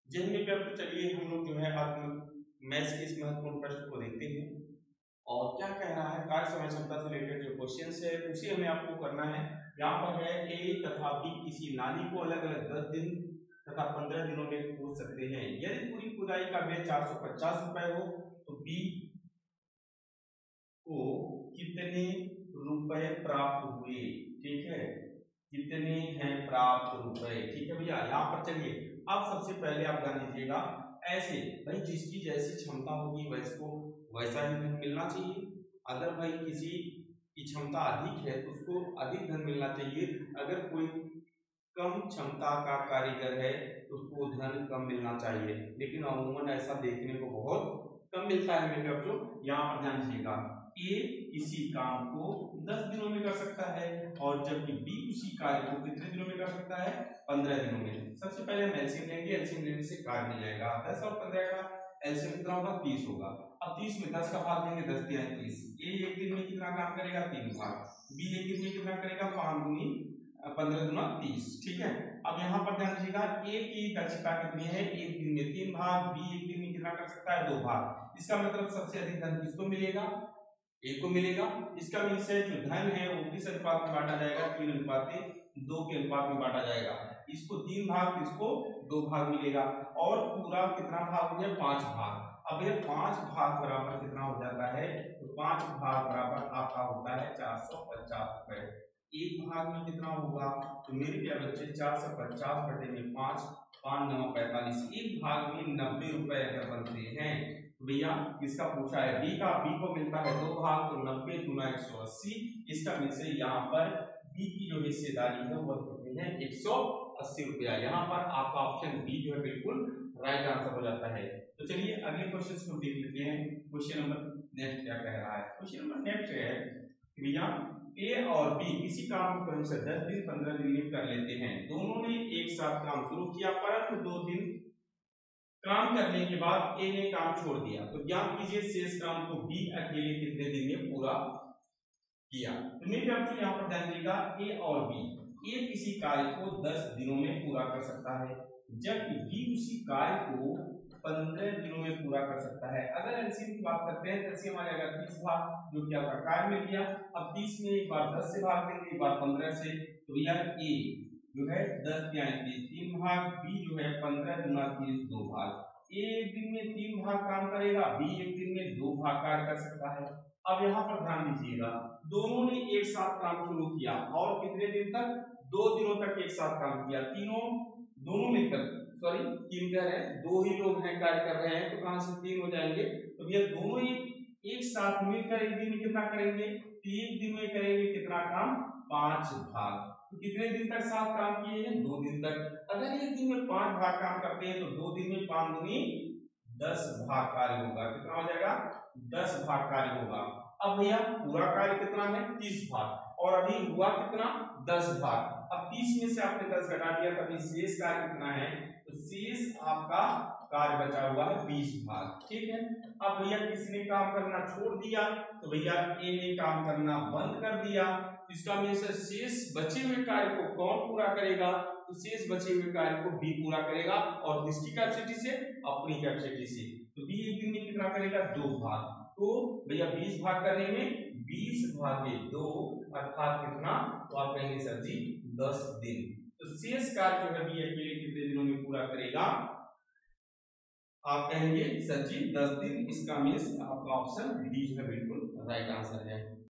जय हिंद प्यार। तो चलिए हम लोग जो है आज मैथ्स के इस महत्वपूर्ण प्रश्न को देखते हैं और क्या कह रहा है। कार्य समय क्षमता से रिलेटेड जो क्वेश्चंस है उसी हमें आपको करना है। यहाँ पर है ए तथा बी किसी नाली को अलग अलग 10 दिन तथा 15 दिनों में खोद सकते हैं। यदि पूरी खुदाई का व्यय 450 रुपए हो तो बी को कितने रुपए प्राप्त हुए। ठीक है, कितने हैं प्राप्त रुपए। ठीक है भैया, यहाँ पर चलिए अब सबसे पहले आप जान लीजिएगा ऐसे भाई जिसकी जैसी क्षमता होगी वैसे को वैसा ही धन मिलना चाहिए। अगर भाई किसी की क्षमता अधिक है तो उसको अधिक धन मिलना चाहिए। अगर कोई कम क्षमता का कारीगर है तो उसको धन कम मिलना चाहिए, लेकिन अमूमन ऐसा देखने को बहुत कम मिलता है मेरे बच्चों। यहाँ पर ध्यान दीजिएगा ए किसी काम को 10 दिनों में कर सकता है और जबकि बी उसी कार्य को कितने दिनों में कर सकता है, 15 दिनों में। सबसे पहले हम एलसीएम लेंगे, एलसीएम लेने से कार्य मिल जाएगा 10 और 15 का एलसीएम कितना होगा, 30 होगा। अब 30 में 10 का भाग देंगे, 10 या 30। ए एक दिन में कितना काम करेगा, 3 भाग। बी एक दिन में कितना करेगा, 5 दूनी 15 दूना 30। ठीक है, अब यहाँ पर ध्यान दीजिएगा ए की दक्षता कितनी है, एक दिन में 3 भाग। बी एक दिन में कितना कर सकता है, 2 भाग। इसका मतलब सबसे अधिक धन किसको मिलेगा, ए को मिलेगा। इसका मीन्स है जो धन है वो किस अनुपात में बांटा जाएगा, 3:2 के अनुपात में बांटा जाएगा। इसको 3 भाग, इसको 2 भाग मिलेगा और पूरा कितना भाग हो गया, 5 भाग। अब ये 5 भाग बराबर कितना हो जाता है, तो 5 भाग बराबर आपका होता है 450 रुपए। एक भाग में कितना होगा, तो मेरे प्यारे बच्चे 450 बटे में 5, 5 9 45। एक भाग में 90 रुपए अगर बनते हैं भैया, किसका पूछा है, बी का। बी को मिलता है 2 भाग, तो 90 गुना 180। इसका मीन से यहाँ पर बी की जो हिस्सेदारी है वह कितनी है, 180 रुपया। यहाँ पर आपका ऑप्शन बी जो है बिल्कुल राइट आंसर हो जाता है। तो चलिए अगले क्वेश्चन को देख लेते हैं। क्वेश्चन नंबर नेक्स्ट क्या कह रहा है। क्वेश्चन नंबर नेक्स्ट है भैया ए और बी किसी काम को क्रमशः 10 दिन 15 दिन में कर लेते हैं। दोनों ने एक साथ काम शुरू किया परंतु 2 दिन काम करने के बाद ए ने काम छोड़ दिया। तो ज्ञात कीजिए शेष काम को बी अकेले कितने दिन में पूरा किया। तो मेरे बच्चों यहाँ पर ध्यान दीजिएगा ए और बी, ए किसी कार्य को 10 दिनों में पूरा कर सकता है जबकि बी उसी कार्य को 15 दिनों में पूरा कर सकता है। अगर एलसीएम की बात करते हैं तो एलसीएम आ जाएगा 30 भाग, जो कि आपका कार्य मिल गया। अब 30 में एक बार 10 से भाग देंगे, एक बार 15 से, तो यह ए जो है 10 या 30 3 भाग, बी जो है 15 गुना 30 2 भाग। ए एक दिन में 3 भाग काम करेगा, बी एक दिन में 2 भाग कार्य कर सकता है। अब यहाँ पर ध्यान दीजिएगा दोनों ने एक साथ काम शुरू किया और कितने दिन तक, 2 दिनों तक एक साथ काम किया। दोनों मिलकर, सॉरी 3 कह रहे हैं, 2 ही लोग हैं कार्य कर रहे हैं तो कहां से 3 हो जाएंगे। तो भैया दोनों एक साथ मिलकर एक दिन में कितना करेंगे, 3 दिन में करेंगे कितना काम, 5 भाग। तो कितने दिन तक साथ काम किए हैं, 2 दिन तक। अगर एक दिन में 5 भाग काम करते हैं तो 2 दिन में 5 दूनी 10 भाग कार्य होगा। कितना हो जाएगा, 10 भाग कार्य होगा। अब भैया पूरा कार्य कितना है, 30 भाग और अभी हुआ कितना, 10 भाग। अब 30 में से आपने 10 घटा दिया तभी शेष कार्य कितना है, तो शेष आपका कार्य बचा हुआ है 20 भाग। ठीक है, अब भैया किसने काम करना छोड़ दिया, तो भैया ए ने काम करना बंद कर दिया। इसका मतलब शेष बचे हुए कार्य को कौन पूरा करेगा, तो शेष बचे हुए कार्य को बी पूरा करेगा और किसकी कैपेसिटी से, अपनी कैपेसिटी से। तो बी एक दिन में कितना करेगा, 2 भाग। तो भैया 20 भाग करने में 20 भागे 2 अर्थात कितना, तो आप कहेंगे सर जी 10 दिन। तो शेष कार्य जो है बी अकेले कितने दिनों में पूरा करेगा, आप कहेंगे सर जी 10 दिन। इसका मीन्स आपका ऑप्शन डी जो है बिल्कुल राइट आंसर है।